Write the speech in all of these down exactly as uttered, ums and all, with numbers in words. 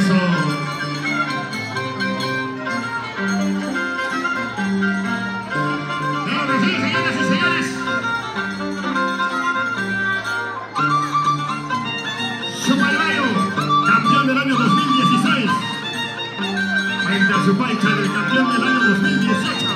Su paicha del campeón del año dos mil dieciocho.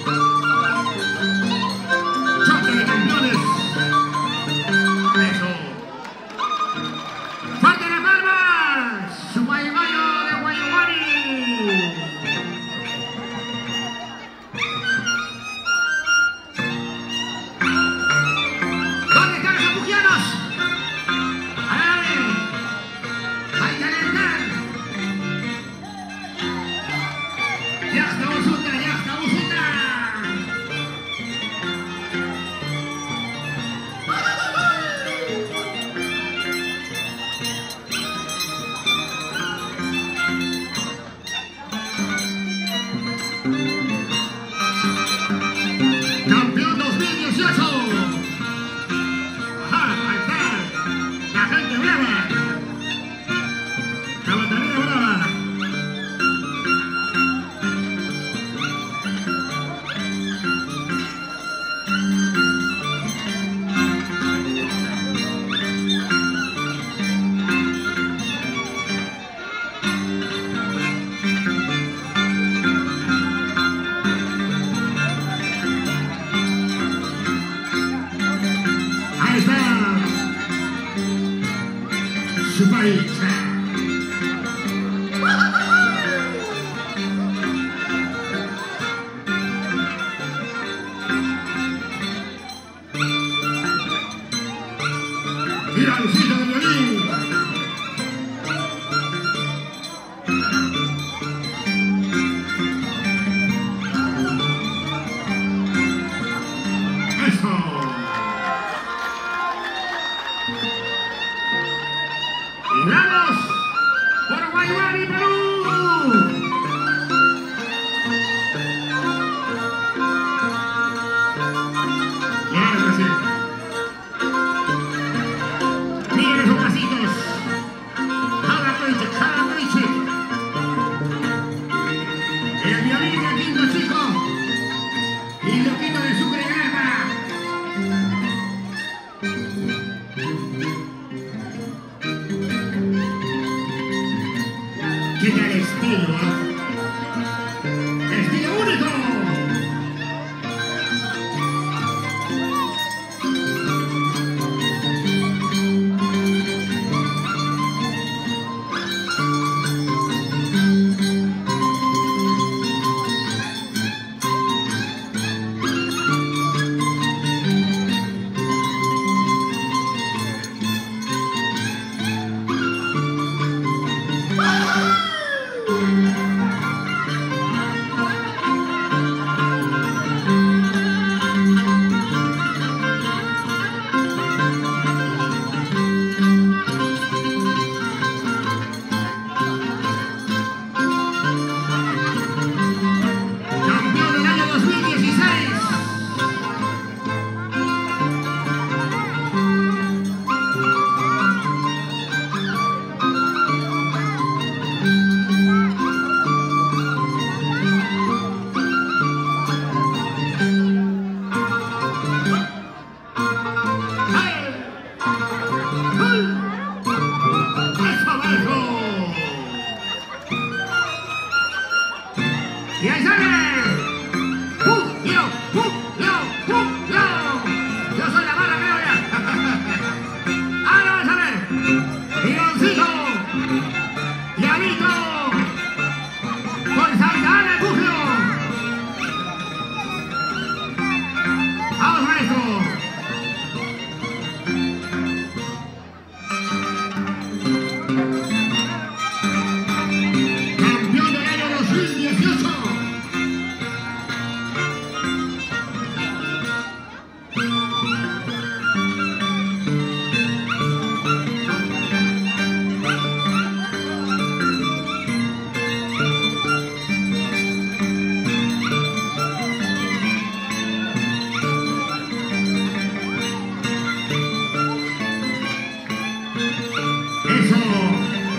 Choque de campeones. Eso. ¡Fuerte las palmas! Su Guayimayo de Guayabani. ¿Dónde están los apugianos? A ver, hay que alentar. ¡Ya estamos juntas! ¡Ya estamos juntas! ¡Campeón dos mil dieciocho! ¡Ajá! ¡Ahí está! ¡La gente brava! ¡La batería brava! Ahí está su paicha. Mira Lucita de violín. Eso. Y vamos por Guayabani, Perú. Claro que sí. Miren esos pasitos. Cada coche, cada coche. El violín de Quinto Chico y Loquito de Sucre Gama. ¿Qué tal estilo, eh? ¡Estilo único! Campeón del año dos mil dieciséis. Y ahí sale. ¡Uh! ¡Yo! ¡Uh! ¡Yo! ¡Uh! ¡Yo! Yo soy la mala criolla. Ahora va a salir. Guioncito. Llanito. Por Santa Ana, Bufio. Vamos, maestro. Campeón del año dos mil dieciocho. Eso.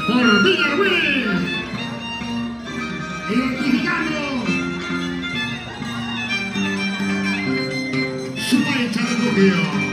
por Miguel Will. Identificando su mancha de buqueo.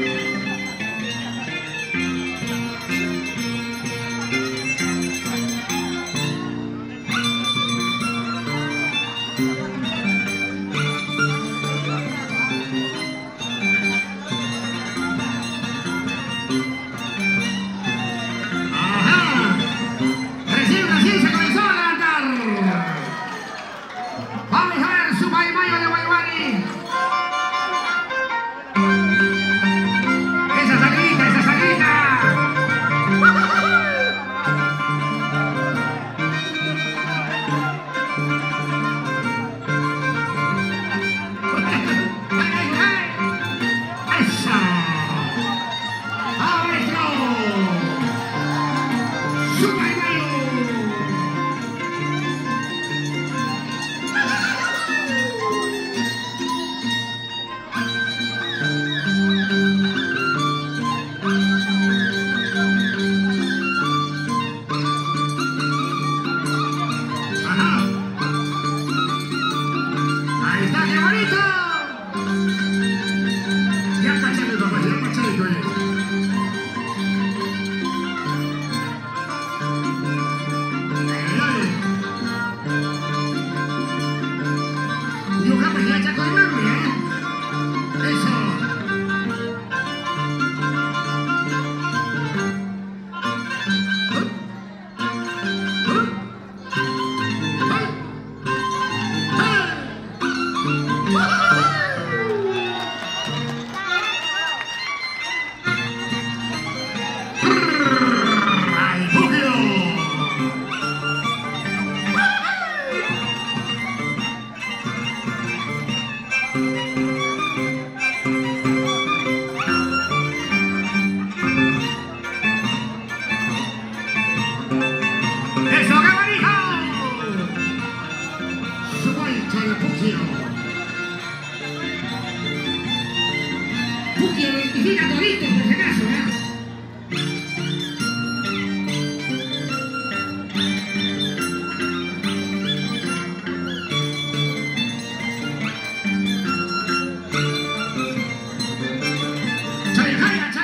Puquio identifica toditos por si acaso, ¿eh? Chayajaya,